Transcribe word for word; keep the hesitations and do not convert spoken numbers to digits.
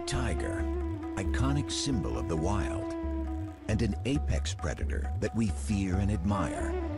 tiger, iconic symbol of the wild, and an apex predator that we fear and admire.